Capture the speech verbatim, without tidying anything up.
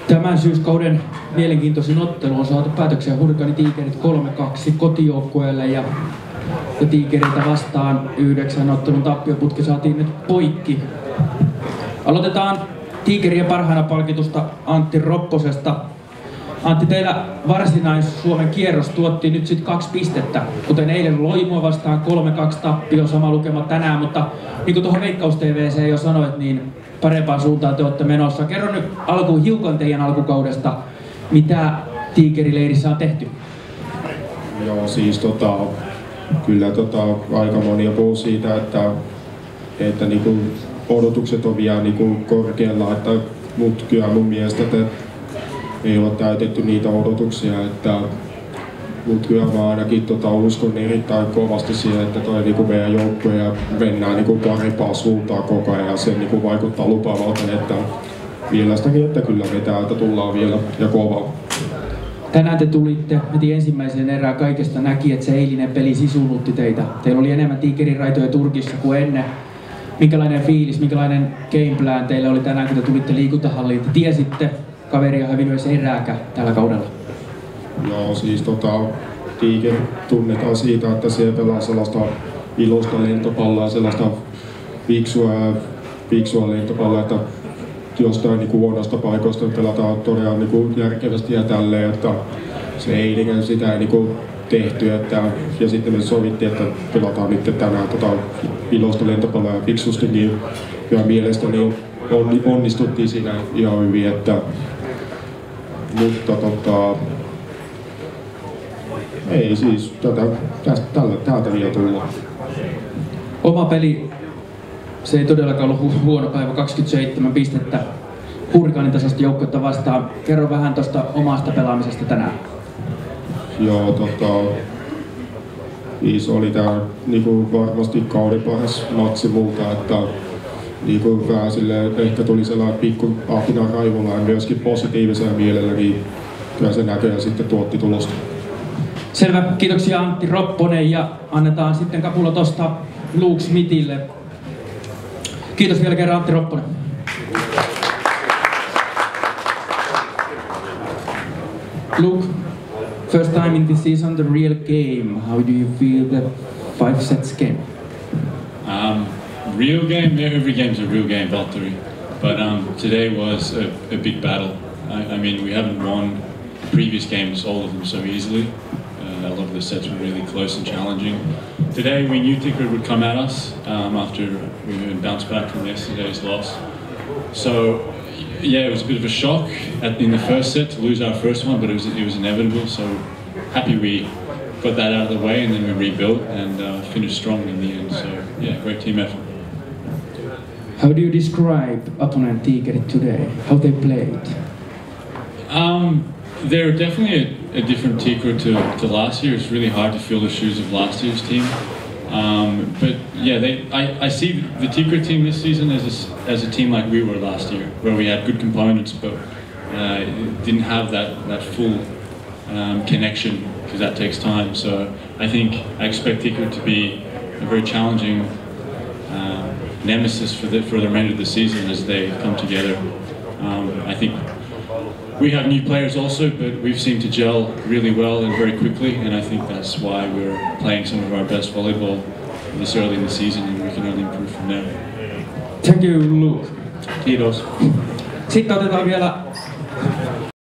Tämän syyskauden mielenkiintoisin ottelu on saatu päätökseen Hurrikaani Tiikerit kolme kaksi kotijoukkueelle ja, ja Tiikereitä vastaan yhdeksän ottelun tappioputki saatiin nyt poikki. Aloitetaan Tiikerien parhaana palkitusta Antti Ropposesta. Antti, teillä varsinais-Suomen kierros tuotti nyt sitten kaksi pistettä, kuten eilen Loimoa vastaan kolme kaksi tappio, sama lukema tänään, mutta niin kuin tuohon Veikkaus T V:seen jo sanoit, niin parempaan suuntaan te olette menossa. Kerro nyt alkuun hiukan teidän alkukaudesta, mitä Tiikerileirissä on tehty? Joo, siis tota, kyllä tota, aika monia puhuu siitä, että, että niinku odotukset on vielä niinku korkealla, että, mutta kyllä mun mielestä että ei ole täytetty niitä odotuksia, että, mutta kyllä mä ainakin tota, uskon erittäin kovasti siihen, että toi niinku meidän joukkue ja mennään niinku parempaan suuntaan koko ajan ja se niinku vaikuttaa lupaavalta, että mielestäkin, että kyllä me täältä tullaan vielä ja kovaa. Tänään te tulitte heti ensimmäisen erään kaikesta näki, että se eilinen peli sisunutti teitä. Teillä oli enemmän Tiikerin raitoja Turkissa kuin ennen. Minkälainen fiilis, minkälainen gameplan teillä oli tänään, kun te tulitte liikuntahalliin? Te tiesitte, kaveri on hävinnyt edes erääkä tällä kaudella. Joo, siis tota, Tiiker tunnetaan siitä, että siellä pelaa sellaista iloista lentopalloa, sellaista fiksua, fiksua lentopalloa, että jostain niin huonosta paikoista pelataan todella niin järkevästi ja tälleen, että se eilinen sitä ei niin tehty, että, ja sitten me sovittiin, että pelataan nyt tänään tota, iloista lentopalloa ja fiksusti, niin ja mielestäni onnistuttiin siinä ihan hyvin, että, mutta tota, ei siis tätä, tästä, tällä, täältä vielä tullaan. Oma peli, se ei todellakaan ollut hu- huono päivä, kaksikymmentäseitsemän pistettä Hurrikaanin tasosta joukkuetta vastaan. Kerro vähän tuosta omasta pelaamisesta tänään. Joo, tota, niin se oli tää niinku varmasti kauden paras matsi multa, että niinku vähän silleen, ehkä tuli sellainen pikku apina raivolla ja myöskin positiivisella mielellä, niin kyllä se näköjään sitten tuotti tulosta. Selvä, kiitoksia Antti Ropponen ja annetaan sitten kapula tosta Luke Smithille. Kiitos vielä kerran Antti Ropponen. Luke, first time in this season, the real game. How do you feel the five sets game? Um, real game? Every game's a real game, Valtteri. But um, today was a, a big battle. I, I mean, we haven't won previous games, all of them, so easily. Uh, a lot of the sets were really close and challenging. Today we knew Tiikerit would come at us um, after we bounced back from yesterday's loss. So yeah, it was a bit of a shock at, in the first set to lose our first one, but it was it was inevitable. So happy we got that out of the way and then we rebuilt and uh, finished strong in the end. So yeah, great team effort. How do you describe opponent Tiikerit today? How they played? Um, they're definitely a, a different Tiikerit to, to last year. It's really hard to fill the shoes of last year's team. Um, but yeah, they, I, I see the Tiikerit team this season as a, as a team like we were last year, where we had good components, but uh, didn't have that, that full um, connection, because that takes time. So I think I expect Tiikerit to be a very challenging uh, nemesis for the, for the remainder of the season as they come together. Um, I think we have new players also, but we've seemed to gel really well and very quickly, and I think that's why we're playing some of our best volleyball this early in the season, and we can only improve from there. Thank you, Luke. Kiitos. Sitten otetaan vielä